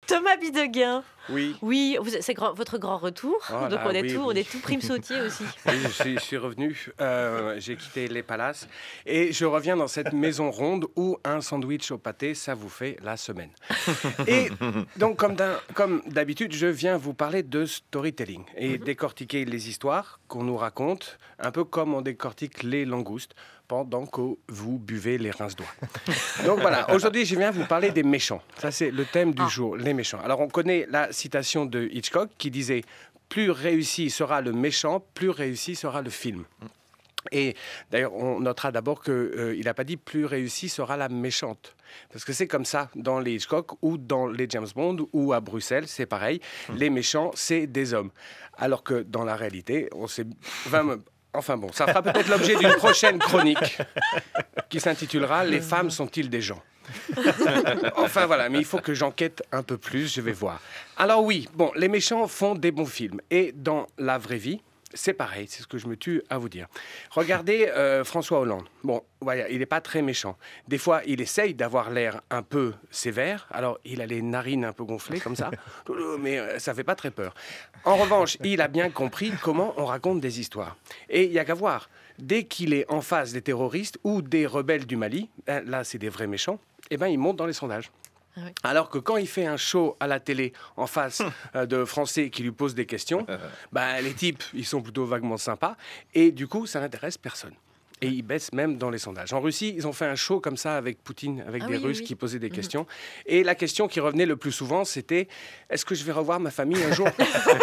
Thomas Bidegain. Oui. Oui, c'est votre grand retour. Oh donc là, on est tout prime sautier aussi. Oui, je suis revenu. J'ai quitté les palaces et je reviens dans cette maison ronde où un sandwich au pâté, ça vous fait la semaine. Et donc, comme d'habitude, je viens vous parler de storytelling et décortiquer les histoires qu'on nous raconte, un peu comme on décortique les langoustes pendant que vous buvez les rince-doigts. Donc voilà, aujourd'hui, je viens vous parler des méchants. Ça, c'est le thème du jour, les méchants. Alors, on connaît la citation de Hitchcock qui disait « Plus réussi sera le méchant, plus réussi sera le film ». Et d'ailleurs, on notera d'abord qu'il n'a pas dit « plus réussi sera la méchante ». Parce que c'est comme ça dans les Hitchcock ou dans les James Bond ou à Bruxelles, c'est pareil. Les méchants, c'est des hommes. Alors que dans la réalité, on sait... Enfin bon, ça fera peut-être l'objet d'une prochaine chronique qui s'intitulera « Les femmes sont-ils des gens ?» Enfin voilà, mais il faut que j'enquête un peu plus, je vais voir. Alors oui, bon, les méchants font des bons films. Et dans la vraie vie, c'est pareil, c'est ce que je me tue à vous dire. Regardez François Hollande. Bon, voilà, il n'est pas très méchant. Des fois, il essaye d'avoir l'air un peu sévère. Alors, il a les narines un peu gonflées comme ça, mais ça ne fait pas très peur. En revanche, il a bien compris comment on raconte des histoires. Et il n'y a qu'à voir. Dès qu'il est en face des terroristes ou des rebelles du Mali, là, c'est des vrais méchants, eh ben, il monte dans les sondages. Ah oui. Alors que quand il fait un show à la télé en face de Français qui lui posent des questions, bah, les types, ils sont plutôt vaguement sympas. Et du coup, ça n'intéresse personne. Et ils baissent même dans les sondages. En Russie, ils ont fait un show comme ça avec Poutine, avec des Russes qui posaient des questions. Et la question qui revenait le plus souvent, c'était « Est-ce que je vais revoir ma famille un jour ?»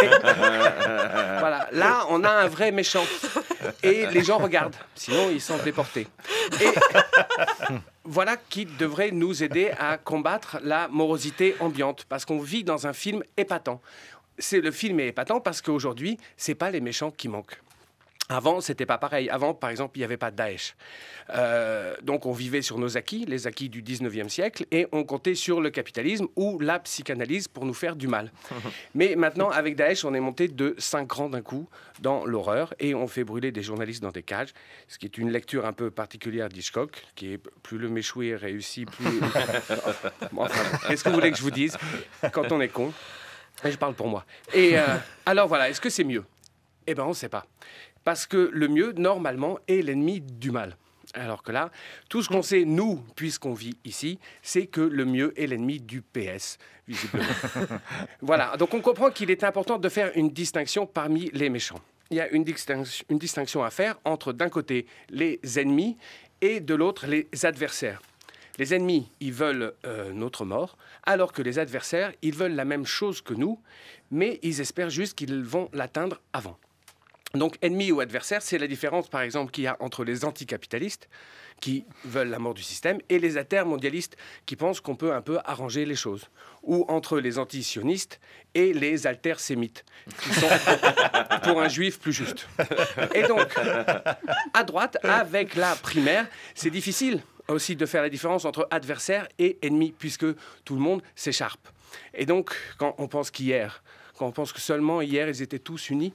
Voilà, là, on a un vrai méchant. Et les gens regardent, sinon ils sont déportés. Et voilà qui devrait nous aider à combattre la morosité ambiante, parce qu'on vit dans un film épatant. Le film est épatant parce qu'aujourd'hui, ce n'est pas les méchants qui manquent. Avant, c'était pas pareil. Avant, par exemple, il n'y avait pas Daesh. Donc, on vivait sur nos acquis, les acquis du 19e siècle, et on comptait sur le capitalisme ou la psychanalyse pour nous faire du mal. Mais maintenant, avec Daesh, on est monté de 5 rangs d'un coup dans l'horreur, et on fait brûler des journalistes dans des cages, ce qui est une lecture un peu particulière d'Hitchcock, qui est plus le méchoué est réussi, plus... Enfin, qu'est-ce que vous voulez que je vous dise quand on est con? Et je parle pour moi. Et alors voilà, est-ce que c'est mieux? Eh bien, on ne sait pas. Parce que le mieux, normalement, est l'ennemi du mal. Alors que là, tout ce qu'on sait, nous, puisqu'on vit ici, c'est que le mieux est l'ennemi du PS, visiblement. Voilà, donc on comprend qu'il est important de faire une distinction parmi les méchants. Il y a une distinction à faire entre, d'un côté, les ennemis et de l'autre, les adversaires. Les ennemis, ils veulent notre mort, alors que les adversaires, ils veulent la même chose que nous, mais ils espèrent juste qu'ils vont l'atteindre avant. Donc, ennemi ou adversaire, c'est la différence, par exemple, qu'il y a entre les anticapitalistes, qui veulent la mort du système, et les altermondialistes, qui pensent qu'on peut un peu arranger les choses. Ou entre les antisionistes et les altersémites, qui sont pour un juif plus juste. Et donc, à droite, avec la primaire, c'est difficile aussi de faire la différence entre adversaire et ennemi, puisque tout le monde s'écharpe. Et donc, quand on pense quand on pense que seulement hier, ils étaient tous unis,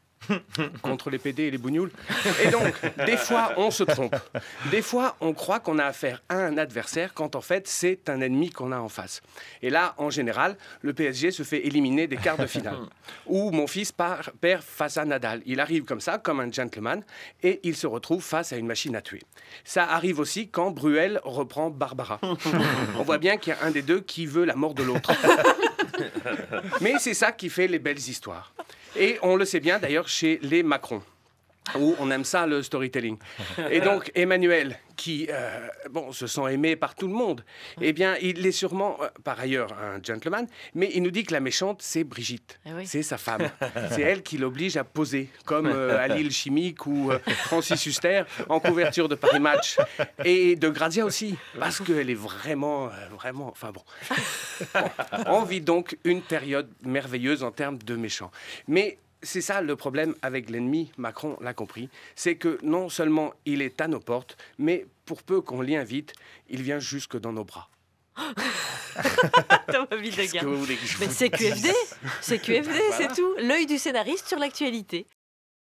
contre les PD et les bougnoules. Et donc, des fois, on se trompe. Des fois, on croit qu'on a affaire à un adversaire quand, en fait, c'est un ennemi qu'on a en face. Et là, en général, le PSG se fait éliminer des quarts de finale. Ou mon fils perd face à Nadal. Il arrive comme ça, comme un gentleman, et il se retrouve face à une machine à tuer. Ça arrive aussi quand Bruel reprend Barbara. On voit bien qu'il y a un des deux qui veut la mort de l'autre. Mais c'est ça qui fait les belles histoires. Et on le sait bien d'ailleurs chez les Macron, où on aime ça, le storytelling. Et donc Emmanuel, qui se sent aimé par tout le monde, eh bien il est sûrement, par ailleurs, un gentleman, mais il nous dit que la méchante, c'est Brigitte, c'est sa femme. C'est elle qui l'oblige à poser, comme à l'île chimique ou Francis Huster en couverture de Paris Match. Et de Grazia aussi, parce qu'elle est vraiment... Enfin bon. On vit donc une période merveilleuse en termes de méchants. Mais c'est ça le problème avec l'ennemi, Macron l'a compris, c'est que non seulement il est à nos portes, mais pour peu qu'on l'y invite, il vient jusque dans nos bras. Thomas Bidegain. C'est QFD, c'est tout. L'œil du scénariste sur l'actualité.